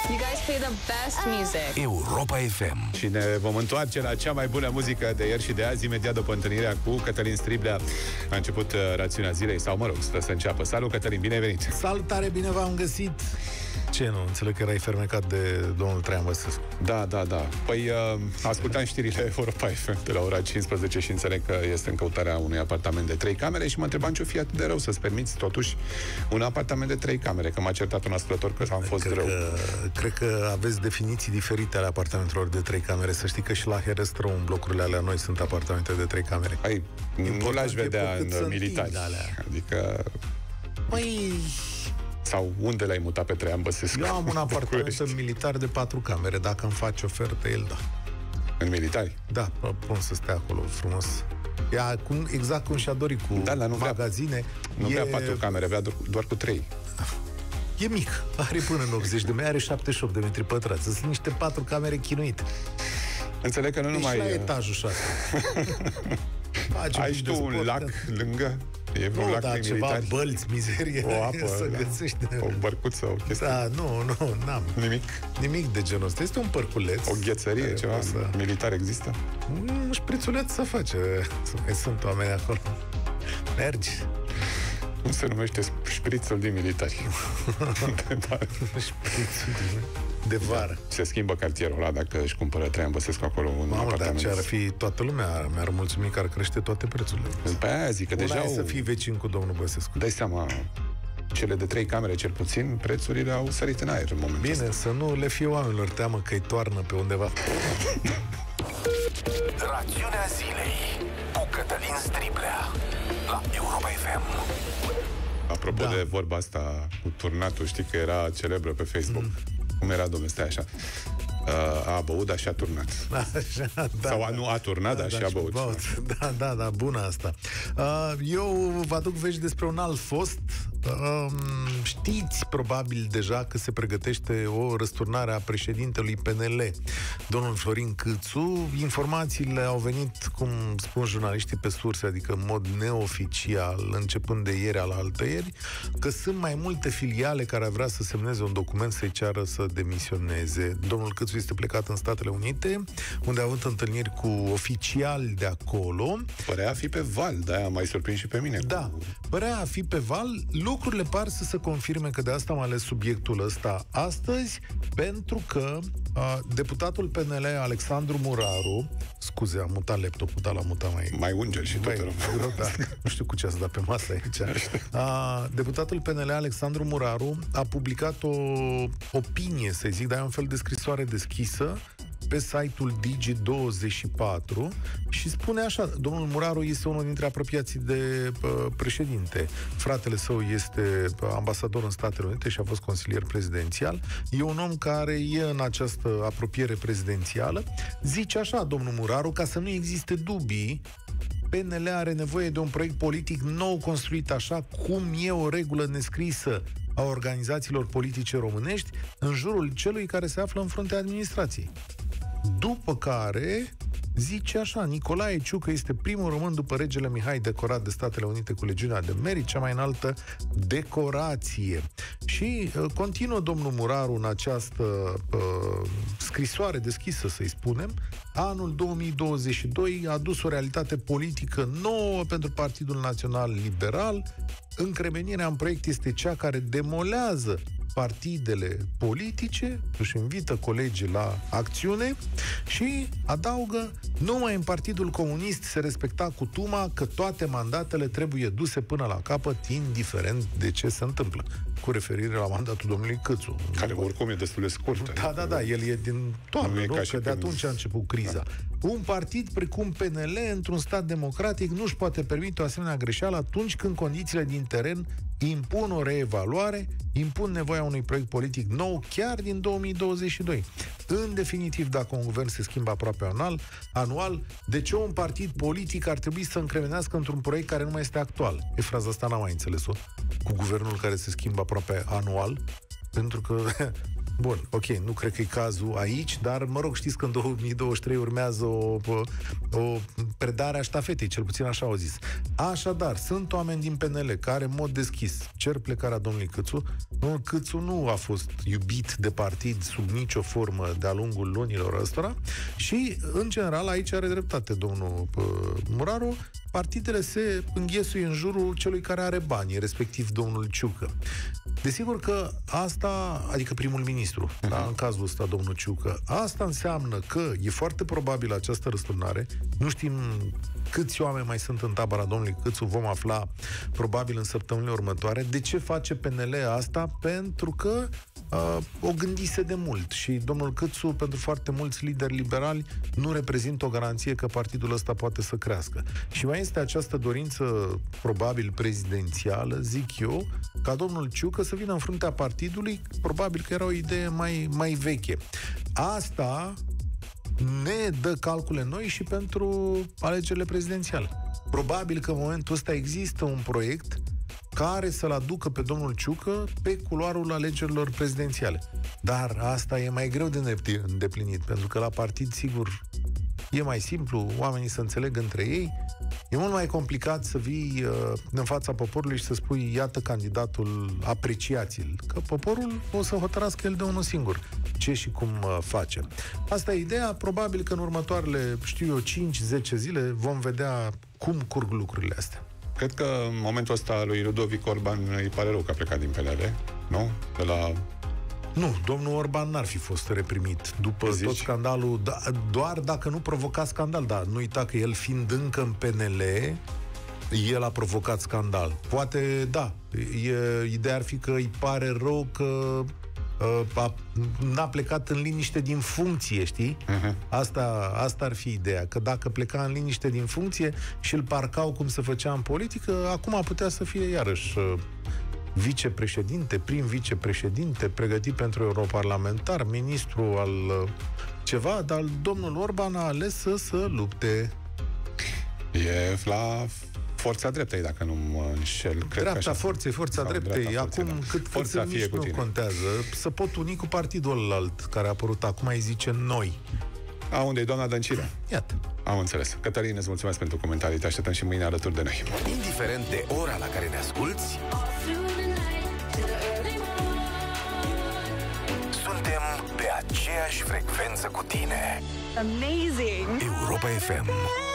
You guys play the best music. Europa FM. Și ne vom întoarce la cea mai bună muzică de ieri și de azi, imediat după întâlnirea cu Cătălin Striblea. A început rațiunea zilei, sau mă rog, stă să înceapă. Salut, Cătălin, bine ai venit! Salutare, bine v-am găsit! Ce, nu? Înțeleg că erai fermecat de domnul Traian Băsescu. Da. Păi, ascultam știrile Europa FM de la ora 15 și înțeleg că este în căutarea unui apartament de 3 camere și mă întrebam ce-o fi atât de rău să-ți permiți, totuși, un apartament de 3 camere, că m-a certat un ascultător că am fost rău. Cred că aveți definiții diferite ale apartamentelor de 3 camere. Să știi că și la Herăstrău, în blocurile alea noi, sunt apartamente de 3 camere. Păi, nu l-aș vedea în militari. Adică... Păi... Sau unde l-ai mutat pe Traian Băsescu? Eu am un apartament în militar de 4 camere. Dacă îmi faci ofertă, el da. În militari? Da, pun să stea acolo frumos. Exact cum și-a dorit cu magazine. Nu vrea 4 camere, vrea doar cu 3. E mic, are până în 80 de metri, are 78 de metri pătrați. Sunt niște 4 camere chinuite. Înțeleg că nu numai... la etajul 6. Ai și tu un lac lângă? E vreun lac prin ceva militari? Bălți, mizerie. O apă, să găsești. O bărcuță, o chestie. Da, nu, n-am. Nimic de genul ăsta. Este un părculeț. O ghețărie, ceva militar există? Un șprițuleț să face. Mai sunt oameni acolo. Mergi. Cum se numește șprițul din militari? Șprițul de vară. Se schimbă cartierul ăla dacă își cumpără Traian Băsescu acolo un apartament. Dar ce ar fi toată lumea? Mi-ar mulțumi că ar crește toate prețurile. Pe aia zic că deja să fii vecin cu domnul Băsescu. Dai seama, cele de 3 camere cel puțin, prețurile au sărit în aer în momentul ăsta. Bine, să nu le fie oamenilor teamă că îi toarnă pe undeva. Rațiunea zilei cu Cătălin Striblea la Europa FM. Apropo de vorba asta cu turnatul, știi că era celebră pe Facebook. Cum era, domnule, stai așa. A băut, dar și-a turnat. Așa, Sau nu a turnat, dar și-a băut. Da, bună asta. Eu vă aduc vești despre un alt fost. Știți probabil deja că se pregătește o răsturnare a președintelui PNL, domnul Florin Câțu. Informațiile au venit, cum spun jurnaliștii pe surse, adică în mod neoficial, începând de ieri alaltăieri, că sunt mai multe filiale care ar vrea să semneze un document să-i ceară să demisioneze. Domnul Câțu este plecat în Statele Unite, unde a avut întâlniri cu oficiali de acolo. Părea a fi pe val, de-aia m-ai surprins și pe mine. Da, părea a fi pe val. Lucrurile par să se confirme, că de asta am ales subiectul ăsta astăzi, pentru că deputatul PNL Alexandru Muraru, scuze, am mutat laptopul, dar l-am mutat mai ungel și tot rău. Da, nu știu cu ce a dat pe masă aici. Deputatul PNL Alexandru Muraru a publicat o opinie, să zic, dar e un fel de scrisoare deschisă pe site-ul Digi24 și spune așa: domnul Muraru este unul dintre apropiații de președinte. Fratele său este ambasador în Statele Unite și a fost consilier prezidențial. E un om care e în această apropiere prezidențială. Zice așa domnul Muraru: ca să nu existe dubii, PNL are nevoie de un proiect politic nou construit așa cum e o regulă nescrisă a organizațiilor politice românești în jurul celui care se află în fruntea administrației. După care zice așa: Nicolae Ciucă este primul român după regele Mihai decorat de Statele Unite cu Legiunea de Merit, cea mai înaltă decorație. Și continuă domnul Muraru în această scrisoare deschisă, să-i spunem: anul 2022 a adus o realitate politică nouă pentru Partidul Național Liberal. Încremenirea în proiect este cea care demolează partidele politice, își invită colegii la acțiune și adaugă: numai în Partidul Comunist se respecta cutuma că toate mandatele trebuie duse până la capăt, indiferent de ce se întâmplă. Cu referire la mandatul domnului Câțu, care oricum e destul de scurt. Da, el e din toamnă, nu? Că de atunci a început criza. Un partid precum PNL, într-un stat democratic, nu își poate permite o asemenea greșeală atunci când condițiile din teren impun o reevaluare, impun nevoia unui proiect politic nou chiar din 2022. În definitiv, dacă un guvern se schimbă aproape anual, de ce un partid politic ar trebui să încremenească într-un proiect care nu mai este actual? E fraza asta, n-am mai înțeles-o. Cu guvernul care se schimbă aproape anual, pentru că Bun, ok, nu cred că e cazul aici, dar, mă rog, știți că în 2023 urmează o predare a ștafetei, cel puțin așa au zis. Așadar, sunt oameni din PNL care, în mod deschis, cer plecarea domnului Câțu. Domnul Câțu nu a fost iubit de partid sub nicio formă de-a lungul lunilor ăstora și, în general, aici are dreptate domnul Muraru, partidele se înghesuie în jurul celui care are bani, respectiv domnul Ciucă. Desigur că asta, adică primul ministru, da, în cazul ăsta domnul Ciucă, asta înseamnă că e foarte probabil această răsturnare. Nu știm câți oameni mai sunt în tabăra domnului Câțu, vom afla probabil în săptămânile următoare. De ce face PNL asta? Pentru că o gândise de mult și domnul Câțu, pentru foarte mulți lideri liberali, nu reprezintă o garanție că partidul ăsta poate să crească. Și mai este această dorință, probabil prezidențială, zic eu, ca domnul Ciucă să vină în fruntea partidului, probabil că era o idee mai veche. Asta ne dă calcule noi și pentru alegerile prezidențiale. Probabil că în momentul ăsta există un proiect care să-l aducă pe domnul Ciucă pe culoarul alegerilor prezidențiale. Dar asta e mai greu de îndeplinit, pentru că la partid, sigur, e mai simplu, oamenii se înțeleg între ei. E mult mai complicat să vii în fața poporului și să spui, iată candidatul, apreciați-l. Că poporul o să hotărască el de unul singur ce și cum face. Asta e ideea. Probabil că în următoarele, 5-10 zile vom vedea cum curg lucrurile astea. Cred că în momentul ăsta lui Ludovic Orban îi pare rău că a plecat din PNL, nu? De la... Nu, domnul Orban n-ar fi fost reprimit după tot scandalul, doar dacă nu provoca scandal, dar nu uita că el fiind încă în PNL, el a provocat scandal. Poate, da, ideea ar fi că îi pare rău că n-a plecat în liniște din funcție, știi? Asta ar fi ideea, că dacă pleca în liniște din funcție și îl parcau cum se făcea în politică, acum putea să fie iarăși vicepreședinte, prim vicepreședinte, pregătit pentru europarlamentar, ministru al ceva, dar domnul Orban a ales să se lupte. E la forța dreptei, dacă nu mă înșel. Dreapta forței, forța dreptei. Acum, cât să nici nu contează. Să pot uni cu partidul ălalt care a apărut acum, îi zice noi. Unde e doamna Dăncilă? Iată. Am înțeles. Cătălin, îți mulțumesc pentru comentarii. Te așteptăm și mâine alături de noi. Indiferent de ora la care ne asculți, suntem pe aceeași frecvență cu tine. Amazing! Europa FM.